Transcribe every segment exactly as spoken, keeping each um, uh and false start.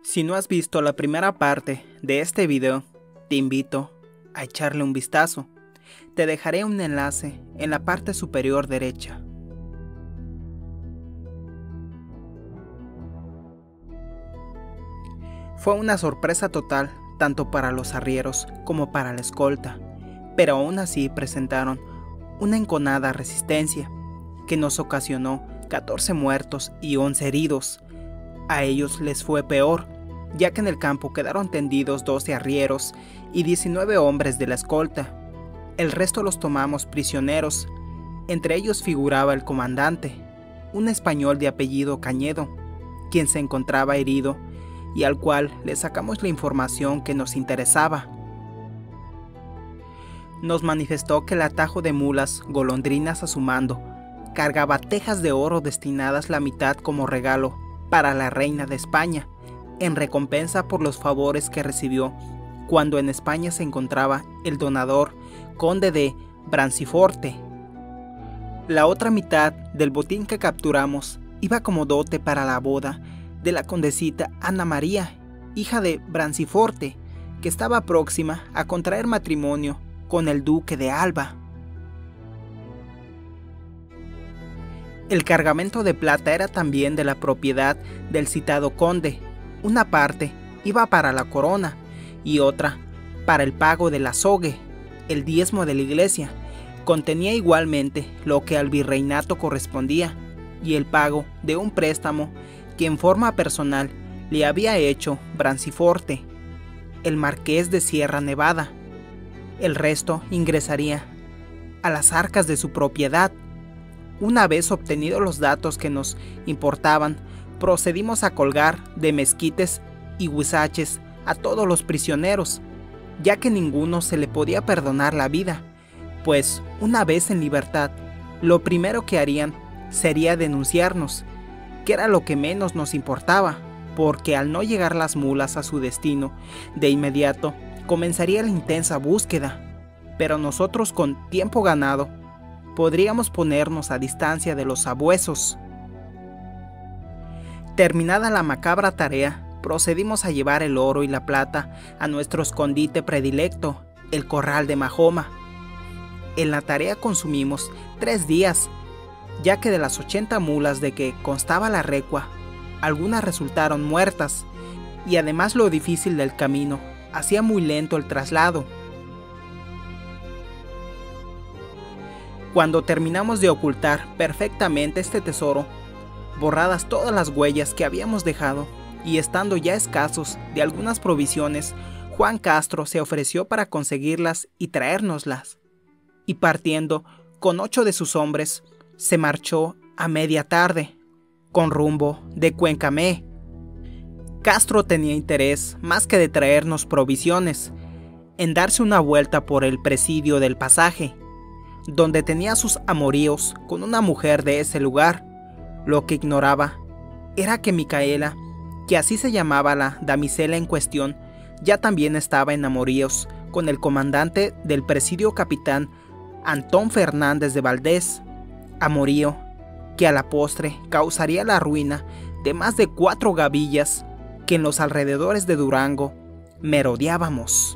Si no has visto la primera parte de este video, te invito a echarle un vistazo. Te dejaré un enlace en la parte superior derecha. Fue una sorpresa total tanto para los arrieros como para la escolta, pero aún así presentaron una enconada resistencia que nos ocasionó catorce muertos y once heridos. A ellos les fue peor, ya que en el campo quedaron tendidos doce arrieros y diecinueve hombres de la escolta. El resto los tomamos prisioneros. Entre ellos figuraba el comandante, un español de apellido Cañedo, quien se encontraba herido y al cual le sacamos la información que nos interesaba. Nos manifestó que el atajo de mulas golondrinas a su mando cargaba tejas de oro destinadas la mitad como regalo para la reina de España, en recompensa por los favores que recibió cuando en España se encontraba el donador conde de Branciforte. La otra mitad del botín que capturamos iba como dote para la boda de la condesita Ana María, hija de Branciforte, que estaba próxima a contraer matrimonio con el duque de Alba. El cargamento de plata era también de la propiedad del citado conde. Una parte iba para la corona y otra para el pago del azogue, el diezmo de la iglesia. Contenía igualmente lo que al virreinato correspondía y el pago de un préstamo que en forma personal le había hecho Branciforte, el marqués de Sierra Nevada. El resto ingresaría a las arcas de su propiedad. Una vez obtenidos los datos que nos importaban, procedimos a colgar de mezquites y huizaches a todos los prisioneros, ya que ninguno se le podía perdonar la vida, pues una vez en libertad, lo primero que harían sería denunciarnos, que era lo que menos nos importaba, porque al no llegar las mulas a su destino, de inmediato comenzaría la intensa búsqueda, pero nosotros con tiempo ganado podríamos ponernos a distancia de los sabuesos. Terminada la macabra tarea, procedimos a llevar el oro y la plata a nuestro escondite predilecto, el corral de Mahoma. En la tarea consumimos tres días, ya que de las ochenta mulas de que constaba la recua, algunas resultaron muertas, y además lo difícil del camino hacía muy lento el traslado. Cuando terminamos de ocultar perfectamente este tesoro, borradas todas las huellas que habíamos dejado, y estando ya escasos de algunas provisiones, Juan Castro se ofreció para conseguirlas y traérnoslas, y partiendo con ocho de sus hombres, se marchó a media tarde, con rumbo de Cuencamé. Castro tenía interés, más que de traernos provisiones, en darse una vuelta por el presidio del pasaje, donde tenía sus amoríos con una mujer de ese lugar. Lo que ignoraba era que Micaela, que así se llamaba la damisela en cuestión, ya también estaba en amoríos con el comandante del presidio, capitán Antón Fernández de Valdés, amorío que a la postre causaría la ruina de más de cuatro gavillas que en los alrededores de Durango merodeábamos.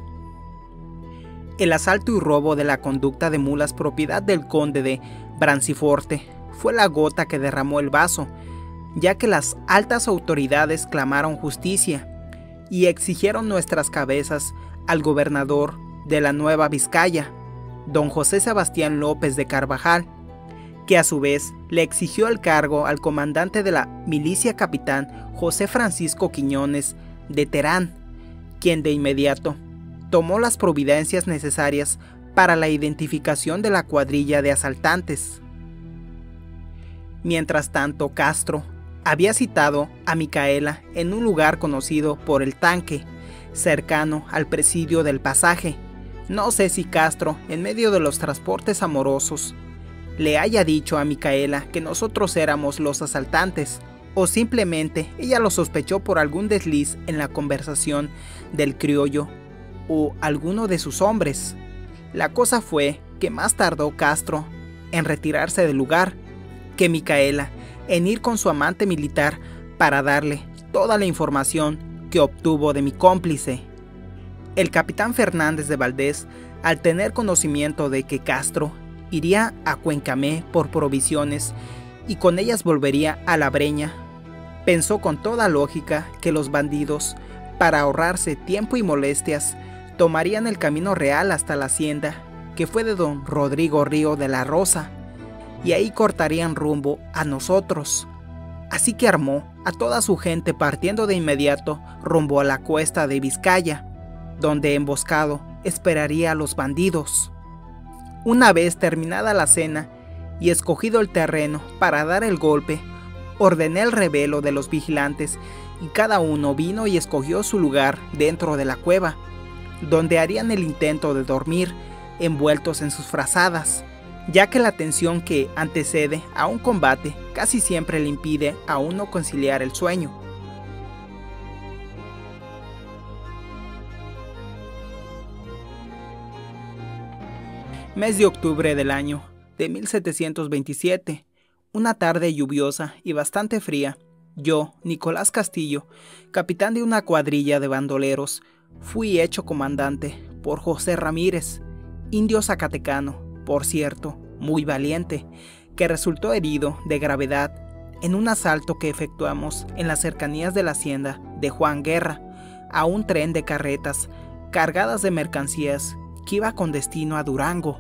El asalto y robo de la conducta de mulas propiedad del conde de Branciforte fue la gota que derramó el vaso, ya que las altas autoridades clamaron justicia y exigieron nuestras cabezas al gobernador de la Nueva Vizcaya, don José Sebastián López de Carvajal, que a su vez le exigió el cargo al comandante de la milicia, capitán José Francisco Quiñones de Terán, quien de inmediato tomó las providencias necesarias para la identificación de la cuadrilla de asaltantes. Mientras tanto, Castro había citado a Micaela en un lugar conocido por el Tanque, cercano al presidio del pasaje. No sé si Castro, en medio de los transportes amorosos, le haya dicho a Micaela que nosotros éramos los asaltantes, o simplemente ella lo sospechó por algún desliz en la conversación del criollo o alguno de sus hombres. La cosa fue que más tardó Castro en retirarse del lugar que Micaela en ir con su amante militar para darle toda la información que obtuvo de mi cómplice. El capitán Fernández de Valdés, al tener conocimiento de que Castro iría a Cuencamé por provisiones y con ellas volvería a La Breña, pensó con toda lógica que los bandidos, para ahorrarse tiempo y molestias, tomarían el camino real hasta la hacienda, que fue de don Rodrigo Río de la Rosa, y ahí cortarían rumbo a nosotros. Así que armó a toda su gente partiendo de inmediato rumbo a la cuesta de Vizcaya, donde emboscado esperaría a los bandidos. Una vez terminada la cena y escogido el terreno para dar el golpe, ordené el revelo de los vigilantes y cada uno vino y escogió su lugar dentro de la cueva, donde harían el intento de dormir envueltos en sus frazadas, ya que la tensión que antecede a un combate casi siempre le impide a uno conciliar el sueño. Mes de octubre del año de mil setecientos veintisiete, una tarde lluviosa y bastante fría, yo, Nicolás Castillo, capitán de una cuadrilla de bandoleros, fui hecho comandante por José Ramírez, indio zacatecano, por cierto, muy valiente, que resultó herido de gravedad en un asalto que efectuamos en las cercanías de la hacienda de Juan Guerra a un tren de carretas cargadas de mercancías que iba con destino a Durango.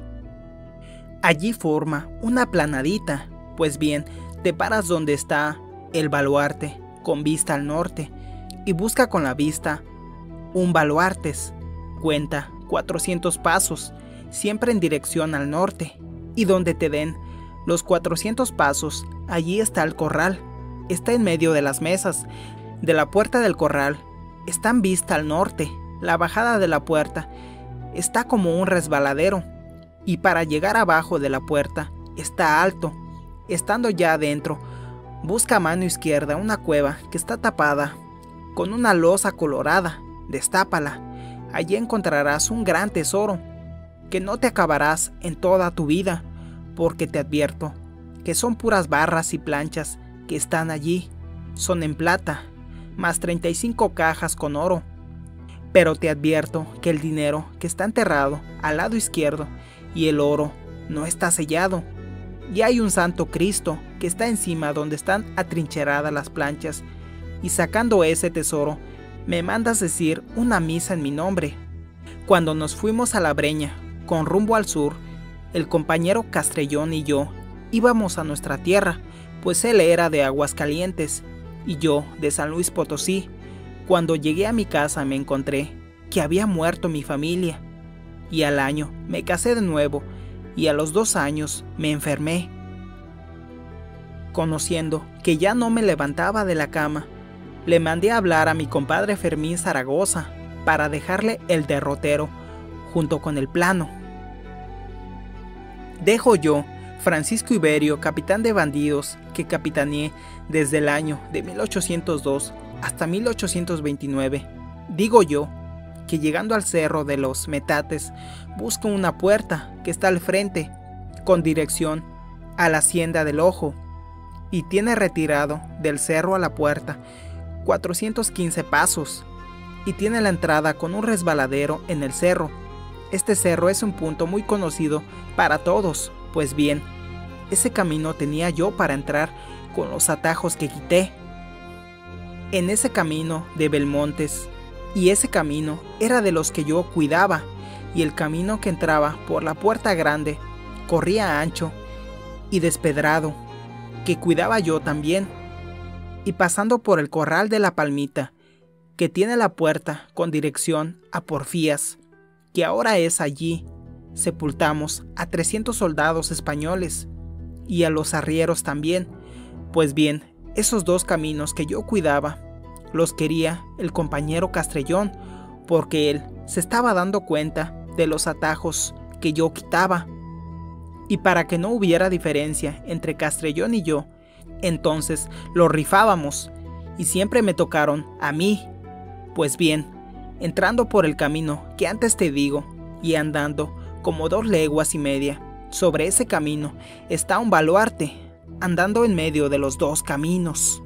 Allí forma una planadita, pues bien, te paras donde está el baluarte con vista al norte y busca con la vista un baluartes, cuenta cuatrocientos pasos, siempre en dirección al norte, y donde te den los cuatrocientos pasos, allí está el corral, está en medio de las mesas, de la puerta del corral, está en vista al norte, la bajada de la puerta está como un resbaladero, y para llegar abajo de la puerta está alto. Estando ya adentro, busca a mano izquierda una cueva que está tapada con una losa colorada, destápala, allí encontrarás un gran tesoro, que no te acabarás en toda tu vida, porque te advierto que son puras barras y planchas que están allí, son en plata, más treinta y cinco cajas con oro. Pero te advierto que el dinero que está enterrado al lado izquierdo y el oro no está sellado, y hay un santo Cristo que está encima donde están atrincheradas las planchas, y sacando ese tesoro, me mandas decir una misa en mi nombre. Cuando nos fuimos a La Breña, con rumbo al sur, el compañero Castrellón y yo íbamos a nuestra tierra, pues él era de Aguascalientes y yo de San Luis Potosí. Cuando llegué a mi casa me encontré que había muerto mi familia, y al año me casé de nuevo, y a los dos años me enfermé. Conociendo que ya no me levantaba de la cama, le mandé a hablar a mi compadre Fermín Zaragoza para dejarle el derrotero junto con el plano. Dejo yo, Francisco Iberio, capitán de bandidos, que capitaneé desde el año de mil ochocientos dos hasta mil ochocientos veintinueve, digo yo, que llegando al cerro de los Metates, busco una puerta que está al frente, con dirección a la hacienda del Ojo, y tiene retirado del cerro a la puerta cuatrocientos quince pasos, y tiene la entrada con un resbaladero en el cerro. Este cerro es un punto muy conocido para todos, pues bien, ese camino tenía yo para entrar con los atajos que quité. En ese camino de Belmontes, y ese camino era de los que yo cuidaba, y el camino que entraba por la puerta grande corría ancho y despedrado, que cuidaba yo también, y pasando por el corral de la Palmita, que tiene la puerta con dirección a Porfías, que ahora es allí, sepultamos a trescientos soldados españoles, y a los arrieros también. Pues bien, esos dos caminos que yo cuidaba, los quería el compañero Castrellón, porque él se estaba dando cuenta de los atajos que yo quitaba. Y para que no hubiera diferencia entre Castrellón y yo, entonces lo rifábamos, y siempre me tocaron a mí. Pues bien, entrando por el camino que antes te digo, y andando como dos leguas y media, sobre ese camino está un baluarte, andando en medio de los dos caminos.